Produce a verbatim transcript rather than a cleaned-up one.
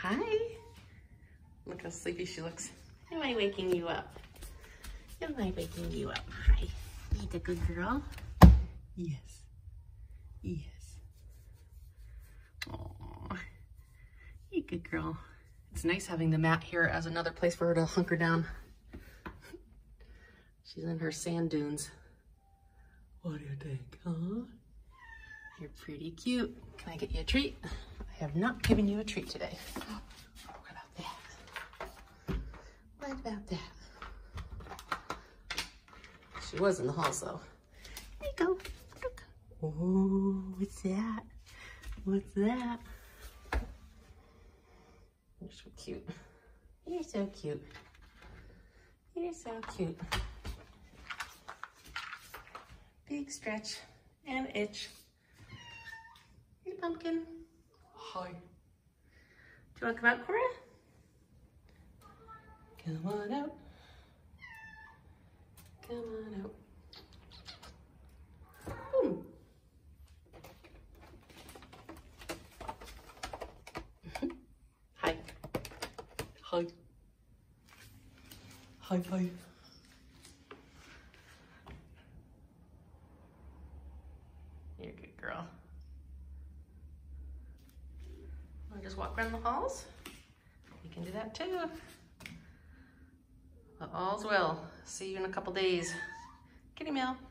Hi. Look how sleepy she looks. Am I waking you up? Am I waking you up? Hi. You the good girl? Yes. Yes. Aww. You good girl. It's nice having the mat here as another place for her to hunker down. She's in her sand dunes. What do you think, huh? You're pretty cute. Can I get you a treat? I have not given you a treat today. What about that? What about that? She was in the halls though. There you go. Oh, what's that? What's that? You're so cute. You're so cute. You're so cute. Big stretch and itch. Hey, pumpkin. Hi. Do you want to come out, Cora? Come on out. Come on out. Boom. Hi. Hi. Hi, hi. You're a good girl. Want to just walk around the halls? You can do that too. But all's well. See you in a couple days. Kitty meow.